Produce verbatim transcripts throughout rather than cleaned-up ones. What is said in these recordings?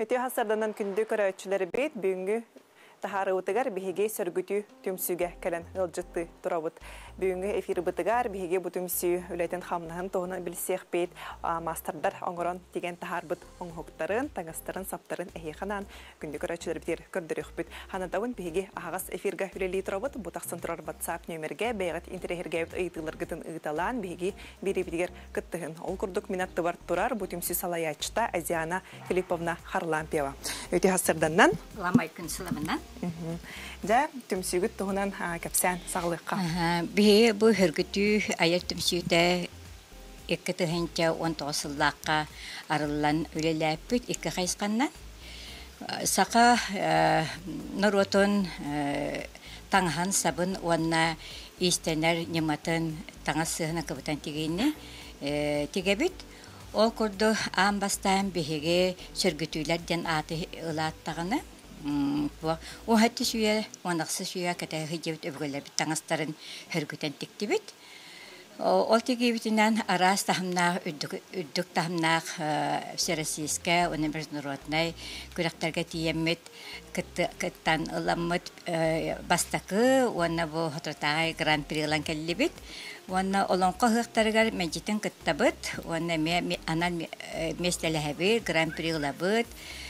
Өтө hasardanan күндү көрөчүлөр бит бүгүнгү тахары утыгар биһиге сөргүтү түмсүгө келен ылжытты турабыт. Бүгүнгү эфир бытыгар биһиге бу түмсү үлетен хамнаһын тоһуна билсек бит мастердар оңорон деген тахарбыт оңхоктарын, тагастарын, саптарын эхиханан күндү көрөчүлөр бит көрдөрөх бит. Ханадабын биһиге агас эфирге үлели турабыт. Бу таксын турар WhatsApp номерге бегат интернетге ыйтылар гытын ыйталан биһиге бири битигер кыттыгын. Ол курдук минатты бар турар бу түмсү салаячта Азиана Филипповна Харлампиева. Өтө hasarданнан ламайкын сыламынан. Да, түмсүгүт тоһунан кепсән саглыкка. Би бу хөргүтү аяр түмсүдә эки тыһынча он тогуз сыллакка арыллан үлеләппит эки хайсканнан. Сака норотон таңхан сабын уанна истенер нематын таңасыгына кыбытан тигенне тигебит. Ол курду амбастан биһиге сөргүтүләрдән аты ылаттагыны. О хатты шуя, онаксы шуя ката хижет өвгөлөр бит таңастарын хөргүтен тиктибит. Ол тигибитинен арас тахымнах үддүк үддүк тахымнах Всероссийская университетный күрәктәргә тиеммет кыттан ыламмыт бастакы онна бу хатыртай гран-прилан келлибит. Онна олонка хыктарыгар мәҗитен кыттабыт, онна ме анан местеләһәбе гран-при лабыт.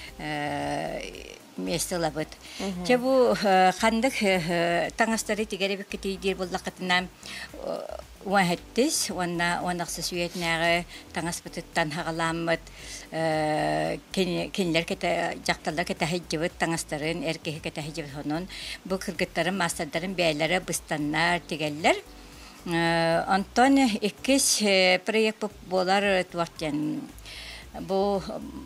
Местелабыт. Чебу хандык таңастары тигеребек кетидир буллакытынан уахеттис, онна онаксы суетнәгы таңаспытыттан хагаламмыт кинлер кете жакталар кете хиҗибет таңастарын эркеһе кете хиҗибет хонун бу кыргыттарын мастардарын бәйләре быстаннар тигәлләр. Антон иккис проект болар туартен. Бу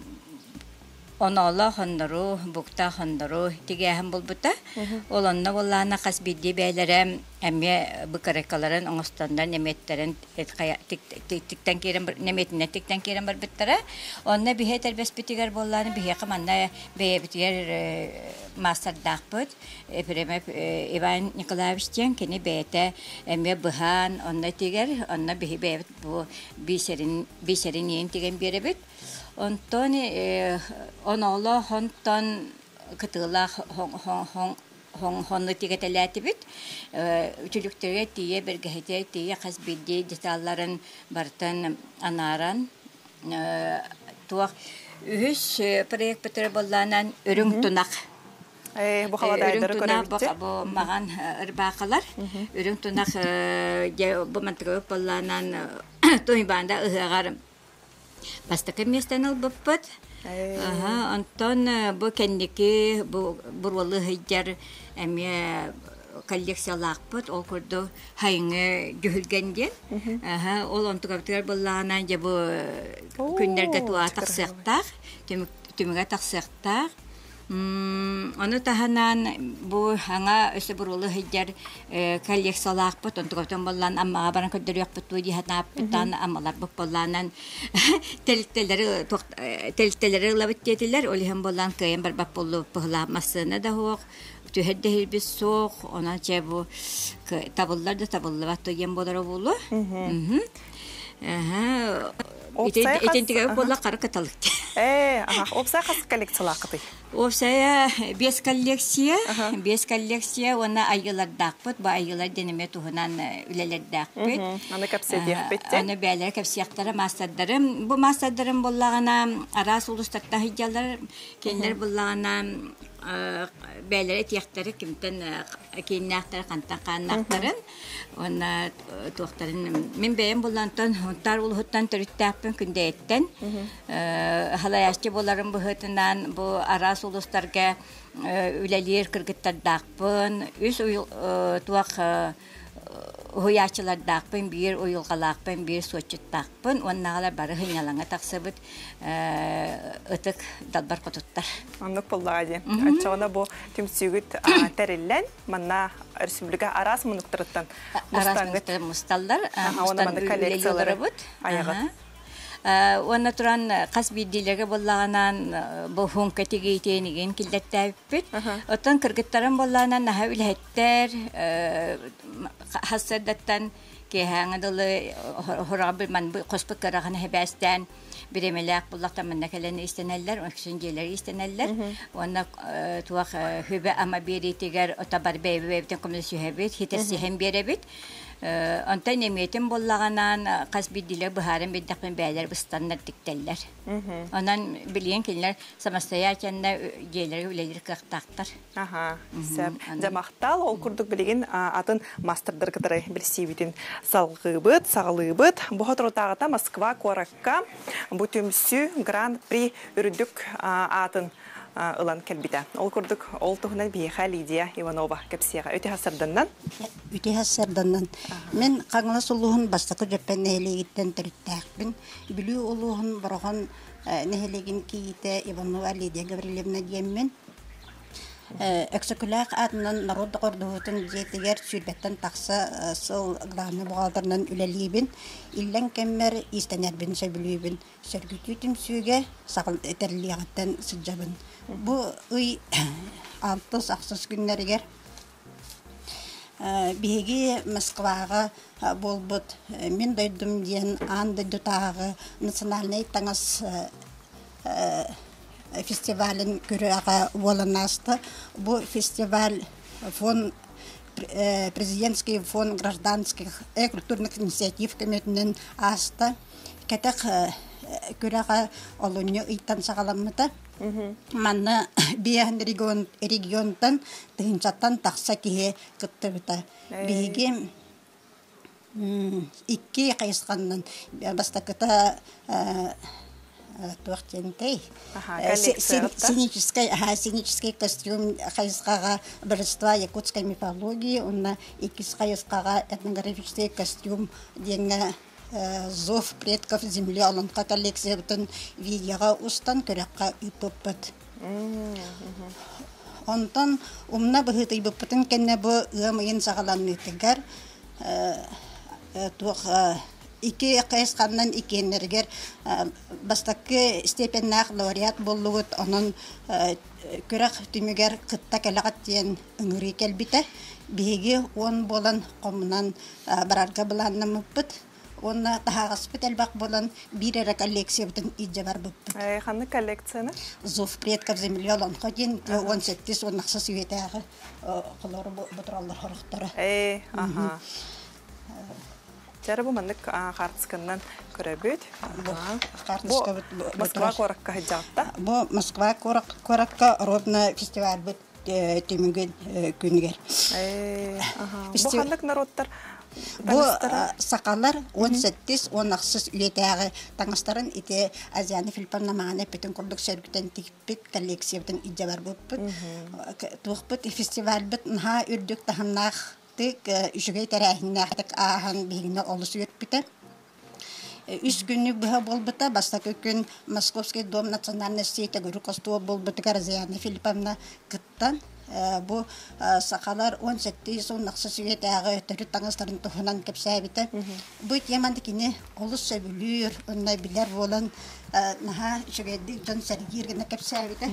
Онола хоннору, букта хоннору тигәһәм булбыта. Олонна боллана касбидди бәйләре әмме быкаракаларын оңостандан неметтерен тиктен керен неметне тиктен керен бар биттәре. Онна бихе тербес битигәр болланы бихе команда бе битигәр мастер дакпыт. Эпремеп Иван Николаевичтен кене бете әмме быхан онна тигәр, онна бихе бе бу бисерин бисерин ен тигән беребит. Онтони онола хонтон кытыла хон хон хон хон хонны тигетеләтибит. Үчүлүктөргө тие бергәһете тие хасбидди деталларын бартан анаран туак үһүс проект битер болланан өрүң тунак. Э бу халадайдыр көрөбүт. Бу маган ырбакалар өрүң тунак бу мантыгы болланан тойбанда ыгар Бастакы местен албыппыт. Ага, Антон бу кендики бу бурвалы хыҗар әме коллекциялакпыт, ол курду хайыңы жүһүлгәнден. Ага, ол онтугаптыр буллана же бу күннәргә туа таксыктак, төмөгә таксыктак. Аны таһанан бу хаңа өсө бурулы хыҗар коллекциялакпыт, онтугаптан буллан аммага баран көдөрөкпүт бу диһатаптан аммалар бу булланан телтелери телтелери лабыт детилер, олиһем буллан кайын бар бап болу пыгламасына да хок, төһәддә бис сок, она че бу табыллар да табыллар тоен болары болу. Ага. Итентиге болла кара каталык. Э, ага, опса кас коллекциялакты. Опсая без коллекция, без коллекция, она айылардакпыт, ба айылар денеме туһунан үлелердакпыт. Аны капсетиях битте. Аны бәйләр капсияктары мастардарым. Бу мастардарым боллагана арас улустакта хиҗалар, кенлер боллагана бәйләр тияктары кимтен киннактар кантаканнактарын. Она туактарын мен бәйем буллантан тар улуттан төрүттәппен күндәттен. Халаяшчы боларын бу хытынан бу арас улустарга үлелер кыргыттардакпын. Үс туак Хуячылардакпын, бир уйылгалакпын, бир сочуттакпын. Оннагалар бары хыйналаңа таксыбыт ытык далбар котуттар. Аннык буллагы. Ачана бу түмсүгүт тереллен, манна республика арас мунуктырыттан. Мустангы мусталдар, мустан коллекциялары бут. Аягат. Онна туран касбиддилерге боллаганан бу хунка тигейтениген килдеттәппит. Оттан кыргыттарын боллаганан наха үлһеттер, hassadatan ki hangadalı horabı man bu kospuk karağını hebestan biremelek bullakta mannakalarını isteneller, oksijenleri isteneller. Ona tuğak hübe ama biri tigar otabar beybe beybetin komisyon hebet, hitesi hem birebet. Anta nimetin bollağanan kasbidiler buharın biddakmen beyler bu standart dikteller. Ondan bilen kinler samastayarken de geleri üleleri kıqtaqtar. Aha, sep. Jamaqtal ol kurduk bilген атын мастердер кытары билсибитин салгыбыт, саглыбыт. Бу хотротагыта Москва коракка бу түмсү Гран-при үрдүк атын ылан келбите. Ол курдук ол тугунан бийха Лидия Иванова кепсияга өтө хасырданнан. Өтө хасырданнан. Мен каңла сулуун бастакы жөппен нелегиттен төрүттәкпин. Билүү улуун боргон нелегин кийите Иванова Лидия Гаврилевна диеммен. Эксекулак атынан народ кордуутун жетигер сүрбеттен такса сол главный бухгалтернан үлелибин. Иллен кеммер истенербин сөбүлүбүн. Сөргүтүтүм сүйге сакыл этерлиягаттан сыджабын. Бу ый алтыс аксыз күннәргер биги Москвага болбут. Мен дойдум диен анды дутагы национальный таңас фестивален көрәгә волонасты. Бу фестиваль фон президентский фон гражданских и культурных инициатив комитетының асты. Кәтәк көрәгә олонны ыйтан сагаламыта. Манна биен регион регионтан тынчаттан такса кие кыттыбыта. Биге икки кайсганнан бастакыта Туахтенкей. Сценический, ага, сценический костюм хайскага братства якутской мифологии, он икис хайскага этнографический костюм деньга зов предков земли, он как коллекция бутын видеога устан көрәкка ипоппат. Онтан умна быһыты буппатын кенне бу ымыйын сагаланны тегер тух Ики кайсқаннан икеннергер бастакы степеннах лауреат боллугут онон көрәк түмүгер кытта келагат тиен ыңыры келбите биги он болан комунан барарга буланнамыппыт онна тахагаспыт элбак болан бирера коллекция бутун иже бар буппыт. Ай ханны коллекцияны? Зов предков земли олон ходин он сеттис он нахса сүйетәгы кылары бутураллар хорохтары. Эй, ага. Жары бу мандык картсканнан көрөбүт. Бу Москва коракка хажатта. Бу Москва коракка ровно фестиваль бут темүген күнгер. Э, ага. Бу кандык народтар? Бу сакалар он сеттис он аксыз үлетәгы таңыстарын ите Азияны Филиппинна маңаны бүтүн курдук сөргүтен тикпит коллекциябытын иже бар буппут. Тугпут фестиваль бут наха үрдүк таханнах Үшігей тәрәхіннәқтік ағын бейгіне олысы өтпіті. Үш күнні бұға болбыта, бастақы күн Московский дом национальный сейті көрі қостуы болбыты Гарзияны Филиппинна күттан. Бұ сақалар он сеттіз он ақсы сүйет әғы түрі таңыстарын тұхынан кепсәбіті. Бұ теманды кені олыс сөбілер, онна білер болын үшігейді жон сәргергені кепсәбіті.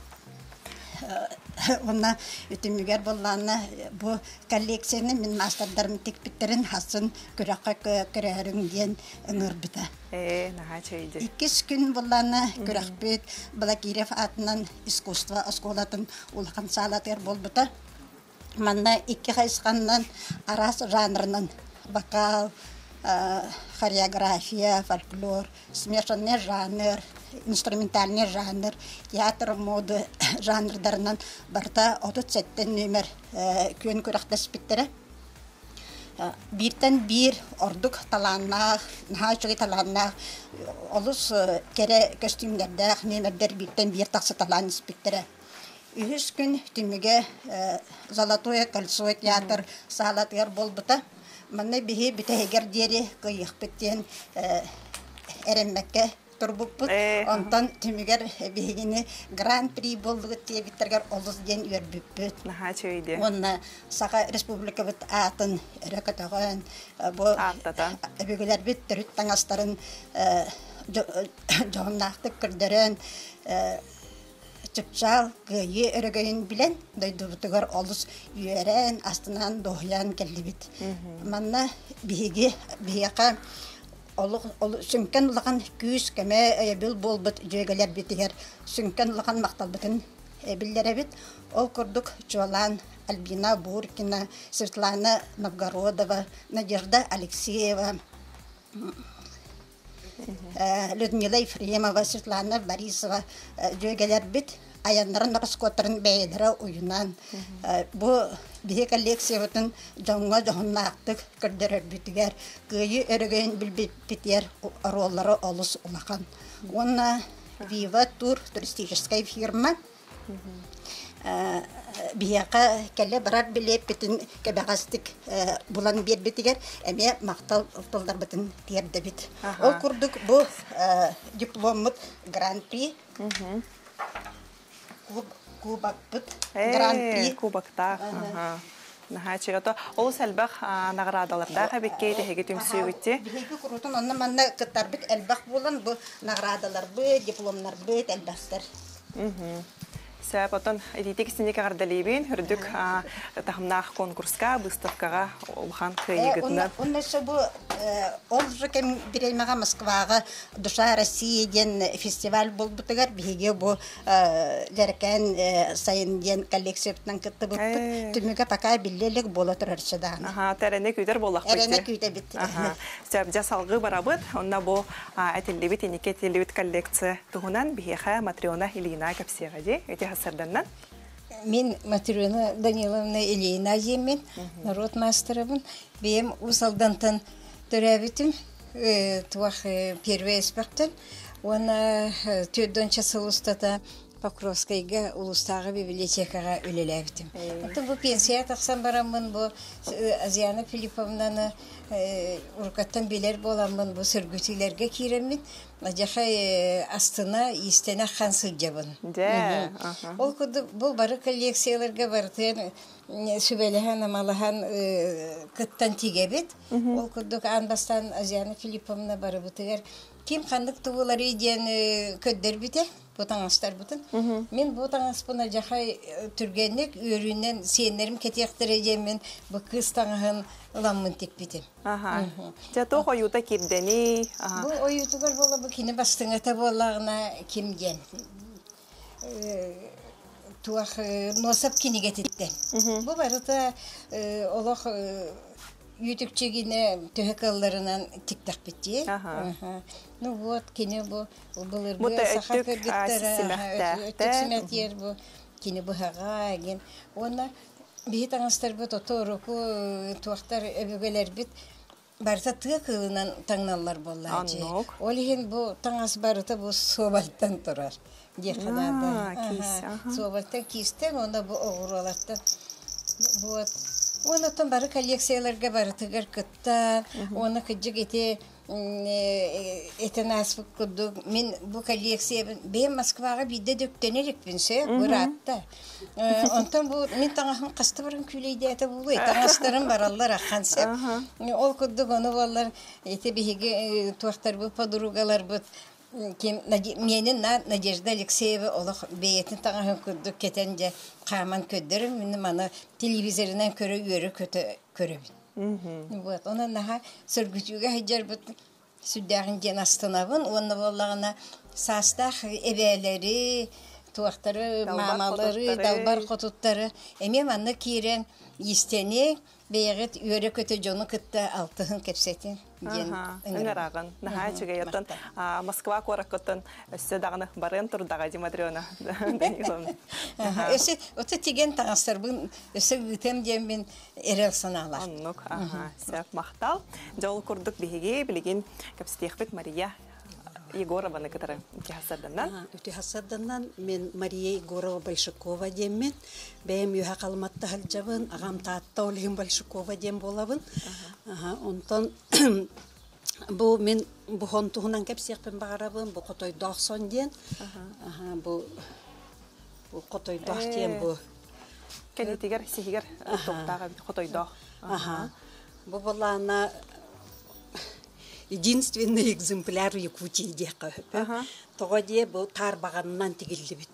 Онна үтімігер болланы бұл коллекцияны мен мастердарым текпіттерін хасын көрәққа көрәрің ден ұңыр біті. Э, наға чөйді. Иккес күн болланы көрәқ бет Балакирев атынан искусство осколатын улған салатыр бол біті. Манна икки қайсқаннан арас жанрынан вокал, хореография, фольклор, смешанный жанр, инструментальный жанр, театр, моды жанрдарынан барта отут сеттен нөмер көн көрәқтес біттері. Биртен бир ордук таланнақ, наға жүгі таланнақ, олыс кере костюмдердәқ, нөмердер биртен бир тақсы таланыс біттері. Үхіс күн түміге Золотое кольцо театр салатығар бол бұта. Манна биһи бүтәһигер диэри кыйык биттен эреммекке турбуппут. Онтон түмүгер биһигини гран-при болдугут тие биттергер олус ден үрбүппүт. Наха чөйде. Онна саха республика бит атын эрекатаган бу аттатан. Бүгүлөр бит төрүт таңастарын жооннактык көрдөрөн чыпчал гыйы өрөгөйүн билен дойдурутугар олус үйөрен астынан дохян келдибит. Манна биһиги биһиэка ол сүнкен улаган күс кеме бил болбут жөйгелер битигер сүнкен улаган макталбытын биллере бит. Ол курдук Чуалан, Альбина Буркина, Светлана Новгородова, Надежда Алексеева, Людмила Ефремова, Светлана Борисова жөйгелер бит. Аяннарын раскоттарын бәйелері уйынан. Бұ бие коллекциятын жаңға жоғыннақтық көрдерер бүтігер. Гүйі өрігін білбітер роллары олыс улақан. Оны Viva Tour туристическая фирма. Бияқа кәлі барар білеп бітін кәбәғастық бұлан бер бітігер. Әме мақтал ұлтылдар бітін терді біт. Ол күрдік бұл дипломыт гран-при. Кубак бит гран-при кубакта. Ага. Наха чигато ол сәлбәх наградаларда хәбеккә теге төмсү үтте. Биге курутун онна манна кыттар бит әлбәх булан бу наградалар бу дипломнар бит әлбәхтер. Мм. Сәбәтен идитек синеке гардалебин хүрдүк тахмнах конкурска выставкага улхан кыйгытны. Онна бу ол жекем бирелмәгә Москвага Душа России ден фестиваль булбытыгар биге бу ләркән сайын ден коллекциятан кытты бу. Түмегә пока биллелек була торырчыдан. Ага, тәрәне күтер булак бит. Тәрәне күтә бит. Ага. Сәб жасалгы барабыт, онна бу әтеллебит инеке телебит коллекция тугунан биһә Матриона Илина Капсегади. Сарданнан. Мен Матриона Даниловна Ильина Емен, народ мастеровын. Бем усалдантан төрәбитим, туах первый инспектор. Она төдөн часыл устата Покровскайга улустағы библиотекаға өлеләбитим. Это бу пенсия тақсан барамын, бу Азияна Филипповнаны уркаттан билер боламын, бу сөргүтүләргә киремин. Жахай астына истене хансыл жабын. Да. Ол күді бұл бары коллекцияларға бартын сүбеліған, амалыған кыттан тигебет. Ол күдік анбастан Азияна Филипповна бары бұтығар. Ким қандық туғылары еден көддер біте, бұтаңастар бұтын. Мен бұтаңаспына жахай түргенлік өрінен сенерім кетектір еден мен бұл қыз таңығын ламын тек бітем. Ага. Жато ойута кирдени. Бұл ойутуғар бола бұл кені бастыңата болағына кемген. Туақ носап кені кететтен. Бұл барыта олақ ютүкчегине төһөкалларынан тиктак битти. Ну вот, кені бұл бұлырғы сақа кіргіттері, өттіксіметер бұл, кені бұхаға еген. Оны бейт аңыстар бұт, оторуку туақтар өбігелер бит, барыта тұғы қылынан таңналар болла. Ол еген бұл таңас барыта бұл собальттан тұрар. Собальттан кистен, оны бұл оғыр олаттан. Оны тон бары коллекцияларға барытығар күттан, оны күджік ете этен аспык күрдік. Мен бұл коллекция, бейім Москваға биді дөктенерік бінсе, бұратта. Онтан бұл, мен таңахын қасты барын күлейді әті бұлы, таңастарын баралар аққан сәп. Ол күрдік, оны болар, еті бейге туақтар бұл, подругалар бұл. Менің Надежда Алексеева олық бейетін таңахын күрдік кетен же қаман көддірім, мені мана телевизорынан көрі өрі көті көрібін. Оны наға сөргүтуге хайджар бұд сүддәғын ден астынабын, оны болағына састақ әбәлері, туақтары, мамалары, далбар қотуттары. Әме маны кейрен естене бейгет өрі көті жоны күтті алтығын кепсетін. Үңірағын. Наға чүге етін Москва қораққытын өсі дағыны барын тұрдаға Матриона Даниловна. Өсі, өті теген таңастар бұн өсі үтем дем мен әрел саналар. Оннық, сәп мақтал. Жол күрдік бейге білеген кәпсітеқпет Мария Егорованы кітірі өте хасарданнан. Өте хасарданнан мен Мария Егорова Большакова деммен. Бәйім үйе қалматты хал жабын, ағам таатта олығын Большакова дем болабын. Онтан бұл мен бұхон тұғынан кәпсеқпен бағарабын, бұл қотой дақсон ден. Бұл қотой дақ ден бұл. Кәнетегер, сехегер тоқтаға қотой дақ. Бұл болағына единственный экземпляр Якутии дека. Тоға де бұл тар бағанынан тегілді бит.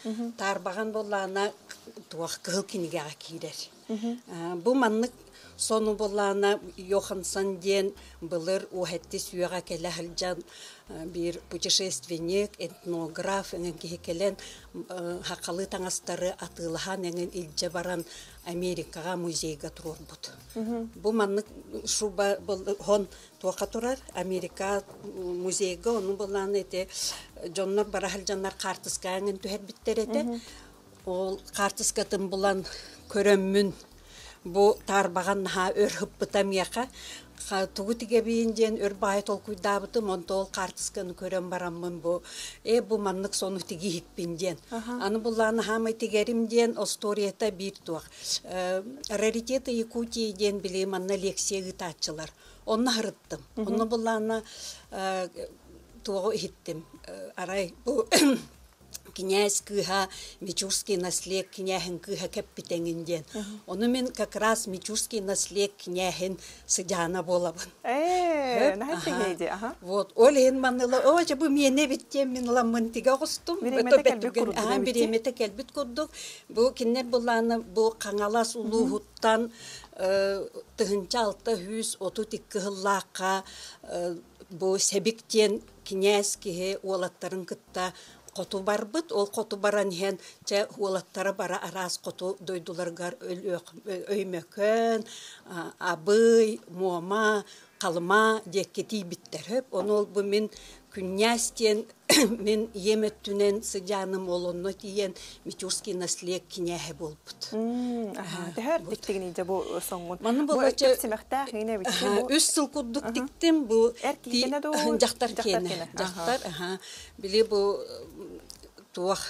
тарбаган боллана туах кыл кинигага кирер. Бу маннык сону боллана Йоханссон ден былыр уһетти сүйага келе хылжан бир путешественник, этнограф энген кехекелен хакалы таңастары атылхан энген илже баран Америкага музейга турбут. Бу маннык шуба хон туака турар Америка музейга onu боллана эте жоннор бара хылжаннар картыска энген түһер биттерете. Ол картыскатын булан көрөммүн бу тарбаган ха өр хыппытамияка тугу тиге бийинжен өр бай толкуйдабыты монтол картысканы көрөм бараммын бу э бу маннык сону тиги хиппинжен аны булланы хамы тигеримден осториета бир туак раритеты Якутии ден биле манна лекция гытачылар онны хырыттым онны булланы тугу хиттим арай бу князь кыха Мичурский наследник княхин кыха капитангенден. Оны мен как раз Мичурский наследник княхин сыдяна болабын. Э, нахайди, ага. Вот, олен манныла, о, жабы мене биттем мен ламын тига гостум. Биремете келбит курдук. Бу кинне буланы бу каңалас улууттан тыгынча алты жүз отуз эки хыллакка бу себиктен князь кихе олаттарын кытта Коту барбыт, ол коту баран хен, че хуалаттары бара арас коту дойдуларгар өймөкөн, абый, муама, қалыма, деккети биттер хөп. Оны ол бұл мен күннястен, мен еметтінен сыджаным олонно тиен Мичурский наследник княхе болбыт. Тәһәр диктеген иде бу соңгын. Бу өтөп семәхтә генә бит. Үс сыл куддук диктем бу жактар кене. Жактар, аха. Биле бу туах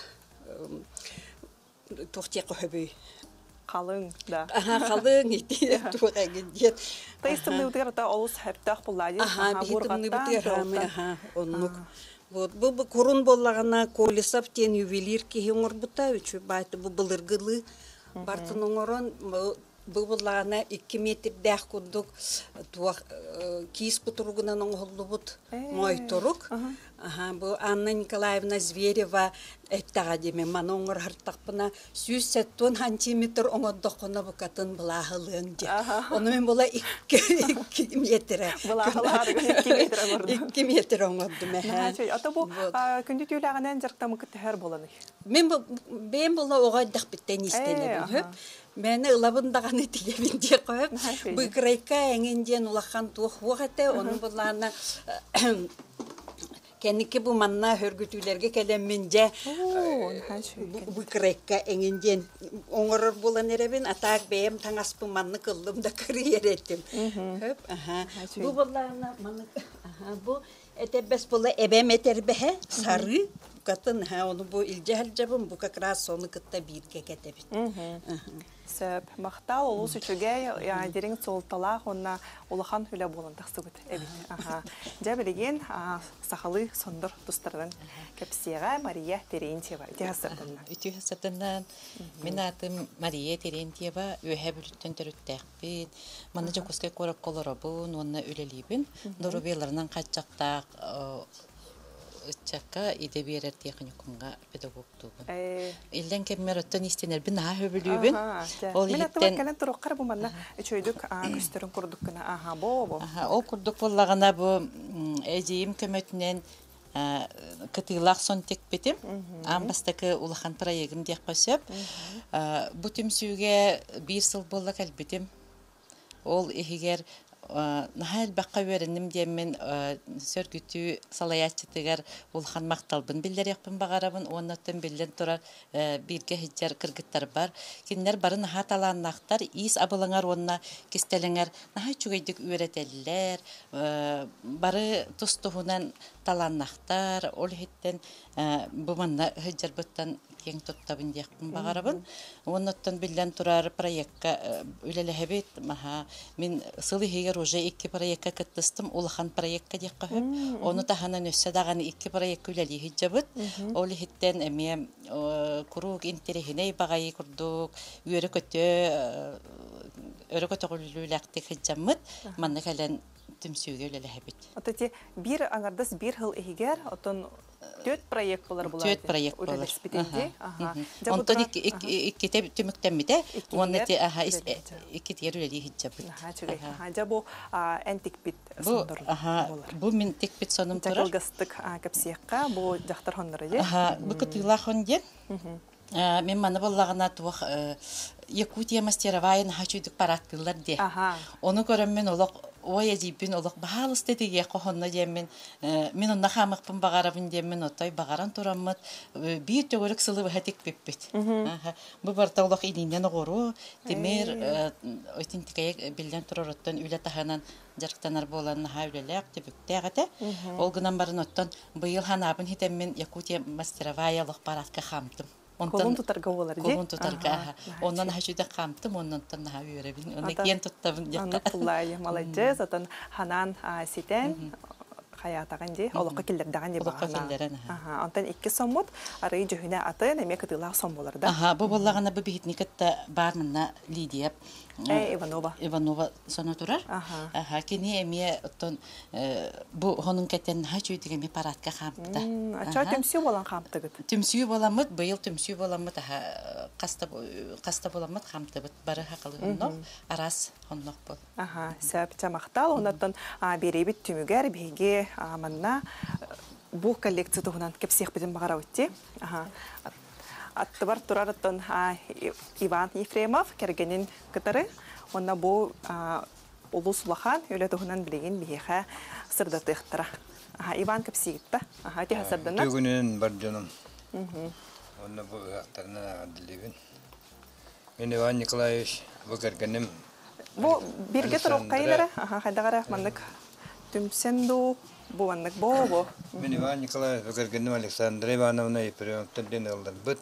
тухтек хөбүй. Қалың да. Аха, қалың ити туак агендет. Тайстымны үтгәртә алыс һәптәх буллады. Аха, битымны үтгәрәме, аха, оннук. Вот бу курун боллагана Колесов тен ювелир ки хоңор бута үчү байты бу былыргылы бартын оңорон бу боллагана эки метр дах курдук туак кис бутургунан оңоллубут мойторук. Аха, бу Анна Николаевна Зверева эттага деме маноңор хартакпына жүз сексен сантиметр оңоддокуна бу катын булахылын же. Оны мен була эки метр. Булахылар эки метр оңорду. эки метр оңорду ме. Ата бу күндү түләгәнән жактамы китәр буланы. Мен мен була огайдак биттен истелебин хөп. Мені ылабындағаны тегебін де қойып, бұл крайка әңенден улақан туық уақыты, оның бұланы кәнеке бұл манна өргітулерге кәлемін де бұл крайка әңенден оңырыр болан әребін, атақ бәйім таңас бұл манны қылдым да кірі ереттім. Бұл бұланы манны, бұл әтебәс бұлы әбәм әтер бәе, сары, Катын, оны бұл илже әлжабын, бұл как раз соны кытта бирге кетебін. Сөп, мақтал, олыс үчіге, дерің солталақ, онна олақан үлі болын тақсы күт. Жа білеген, сақалы сондыр тұстырдың кәпсияға Мария Терентьева. Үті хасырдыңнан. Үті хасырдыңнан. Мен атым Мария Терентьева, өйе бүліттен түріттәқпен. Маны жоқысқай қорап қолырабын, онына өлелейбін. Нұрубеларынан қатшақтақ Чакка иде берер техникумга педагог тугун. Илден кеммер оттон истенер бин а хөбүлүбүн. Ол иттен келен туруккар бу манна үчөйдүк көстөрүн курдук кына. Аха, бо. Аха, ол курдук боллагана бу эжим көмөтүнөн кытылак сон текпетим. Амбастакы улахан проектим деп косып. Бу түмсүгө бир жыл болла келбетим. Ол ихигер Нахал баққа веренім демен сөргүтүү салаятчытыгар улхан макталбын билдер яқпын бағарабын, оннаттан билден турар бирге хиджар кыргыттар бар. Кинлер бары наха таланнақтар, ис абылыңар онна кестеліңер наха чугайдык үйретелілер, бары тустуғынан таланнақтар, ол хиттен бұманна хиджар бұттан кең тоттабын яқпын бағарабын. Оннаттан билден турар проектка үлелі маха мен сылы хегер уже икки проектка кыттыстым, улахан проектка дек қағып. Оны таханан өссі дағаны икки проект үлелі хиджабыт. Ол хиттен әме күруг интерехіней бағайы күрдік, үйері көті өрі көті құлылы ләқті хиджамыт. Манны кәлен түмсүүгө үлелэһэбит. Ото те бир аңардас бир хыл эхигер, отон төт проект болар булар. Төт проект болар. Үлелеспитинде. Аха. Онтон икките түмүктәммите, онна те аха иккитер үлели хиджабыт. Аха, чыгай. Аха, жабу антик бит Бу сондор. аха, бу мин тек бит сонум турар. Жакылгастык капсиякка бу жактар хоннору же. Аха, бу кытыйлахон ден. Мен мана боллагана тух Якутия мастеровая нахачуйдук параттылар де. Аха. Оны көрөм мен олок ой ажибин олок баалысты деге кохонно демен мен онна хамыкпын багарабын демен отой багаран тураммыт бир төгөрөк сылы хатик пеппет. Аха. Бу барта олок идинен огору темер ойтинтикай билден туророттон үле таханан жарктанар болан хавлелек тебүктәгәтә. Ол гынан барын оттон быйыл ханабын хитеммен Якутия мастеровая лох паратка хамтым. Колун тутарга болар же. Колун тутарга. Оннан хачуйда камтым, оннан тонна хавырабин. Онна кен туттабын жакка. Аны пуллай, молодец. Атын ханан ситен хаятаган же, олокка килдердаган же багана. Аха, онтан икки соммут ары жөһүнә аты неме кытылак сом болар да. Аха, бу боллагана бу бихитникетта бармынна Лидия. Э, Иванова. Иванова соны турар. Аха. Аха, кини эме оттон бу хонун кетен хачуйдыга ми паратка хамтта. Ача төмсү болан хамтыгыт. Түмсүү боламыт, быйыл түмсүү боламыт, аха, каста каста боламыт хамтыбыт бары хакылыгынно арас хоннок бол. Аха, сәп мактал, ондан беребит түмүгәр беге аманна бу коллекция тугунан кепсех биден багара үтти. Аха. Аттыбар турарыттан Иван Ефремов кергенин кытары, онна бу улус улахан өле тугунан билеген бихеха сырдатыктыра. Аха, Иван кепсигитпа. Аха, ти хасырдана. Түгүнен бар жаным. Онна бу актарына адилибин. Мен Иван Николаевич бу кергеним. Бу бирге турук кайнара. Аха, хайдагара мандык түмсенду бу мандык бо. Мен Иван Николаевич бу кергеним Александра Ивановна Епремовтан ден алдар бит.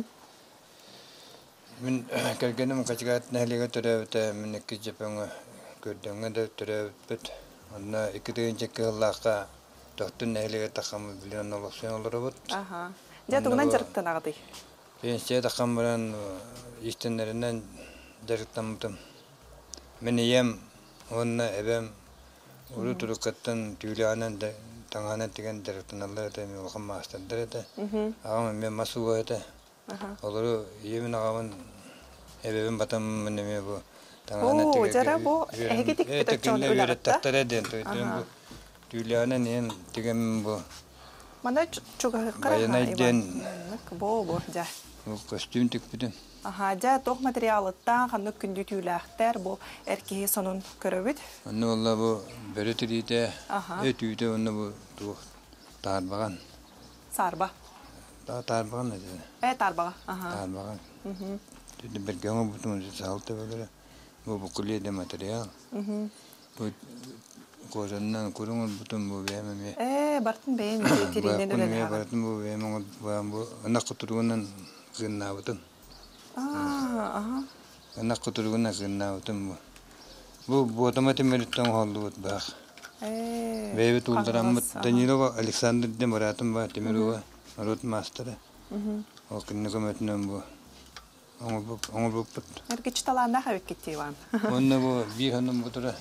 Мен кергеним качгат нәлеге төрөбүтө мен эки жепеңе көрдөңө да төрөбүт. Онна эки дегенче кыллакка тоқтун нәлеге тахам билен олосын олорбут. Аха. Жатугунан жарыктан агды. Пенсия тахам белән истеннәреннән жарыктамдым. Мен ем онна эбем уру турукаттан түйләнән дә таңана дигән жарыктан алар да мен улган мастер да. Агам мен масуга да. Олору емен агамын эбем батам мен ме бу таңана О, жара бу эгетик битачон үләтте. Түйләнән ен дигән бу. Мана чуга Баянайден. Бо бо жа. Бу костюм тик бидем. Аха, жа тох материалыттан ханны күндү түүләхтер бу эркеге сонун көрөбүт. Анны валла бу беретирите өтүйдө онны бу тух тарбаган. Сарба. Та тарбаган эди. Э тарбага. Аха. Тарбаган. Мм. Түдү бергеңе бутун салты беле. Бу бу куледе материал. Мм. Бу кожаннан курун бутун бу беме. Э, бартын бейин тиринен өлө. Бартын бу беме бу ана кутургунан гынна бутун. А, аха. Ана кутургунан гынна бутун бу. Бу бу автоматимелиттен холдут бак. Э. Бебе тулдараммыт Данилова Александр Демуратым ба Темирова рот мастера. Мм. О кинне көмөтүнөн бу. Оңо бу оңо бу пут. Эркеч талаанда хабек кетти Иван. Онна бу би ханым бутура.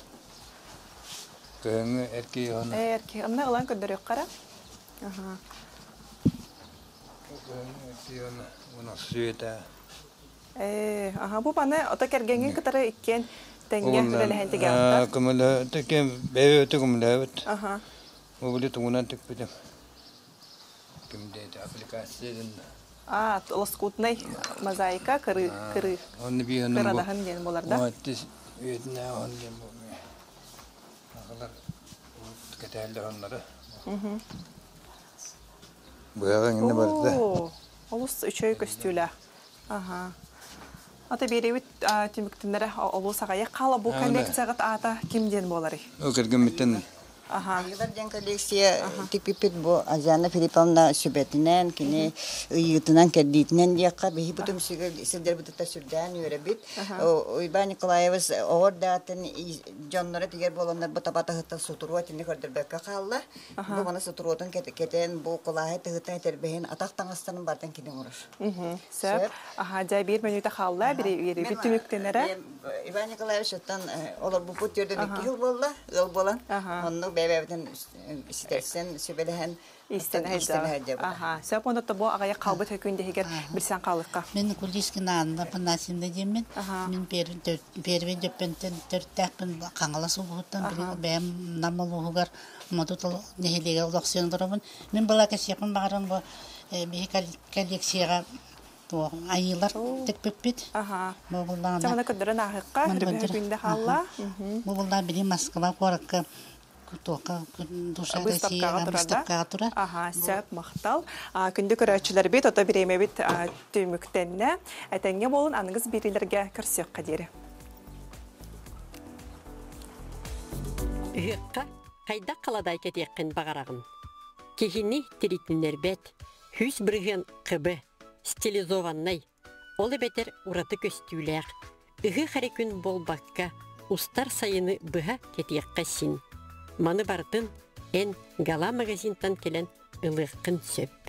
Кеңе эрки аны. Э, эрки, аны алан көндөрөк кара. Аха. Эрки аны, уна сүйөтө. Э, аха, бу баны ата кергенген кытары иккен теңге үлелехен теге атта. А, кымылы теке бебе өтө кымылы өт. Аха. Бу биле тугунан тек бидем. Кимде аппликацияден. А, лоскутный мозаика кыры кыры. Онны би ханым бу. Кырадахан ден боларда. Маттис өтнө онден бу. Акылар кетелдер онлары. Мм. Буяган инде барды. О, олус үчөй көстүлө. Аха. Ата беребит тимиктенлер олус агая кала бу коллекцияга ата кимден болары? О кергенмиттен Айылар ден коллекция типипит бу Азиана Филипповна Сүбетинен, кини ыйытынан кәддитинен дияққа бейі бұтым сілдер бұтыта сүрдән өребит. Ойба Николаевыз оғыр дәтін жонлары тегер боландар бұта-бата ғытта сұтыруа тінді көрдірбәкка қалла. Бұ мана сұтыруатын кетен бұл қолағы тұғыттан етербейін атақтан астанын бартан кеден ұрыр. Сөп, жай бір менюта қалла, бір түміктенері? Иван Николаевич оттан олар бұл бұт ерден екі жыл болла, ыл болан. Онны бәбәбітін сітерсен сөбеліген истен әйді. Сөп, ондатта бұл ағая қалбыт өкінде егер білсен қалыққа? Мен Кулишкин анында панасында деймін. Мен первен дөппентен төрттәкпін қаңыласы бұғыттан бәйім намыл ұғығар мұдытыл нехелеге ұлақсыйын дұрабын. Мен бұла кәсепін бағырын бұл бейі коллекцияға айылар текпеппет. Жаңына көдірін ағыққа, үрбі қалла. Бұлда білі Москва қорыққа тоқа душа Россияға бұстапқаға тұра. Сөп, мақтал. Күнді көрәтшілер бет, ота біреме бет түйміктенне. Әтәңе болын аныңыз берілерге көрсек қадері. Үйіққа қайда қаладай кетеқін бағарағын. Кехіні теритінер бет, хүс бірген қыбы, стилизованнай. Олы бетер ұраты көстүйләқ. Үгі қарекүн бол баққа, ұстар сайыны бұға кетеққа син. Маны бардын, ән гала магазинтан келен ылыққын сөп.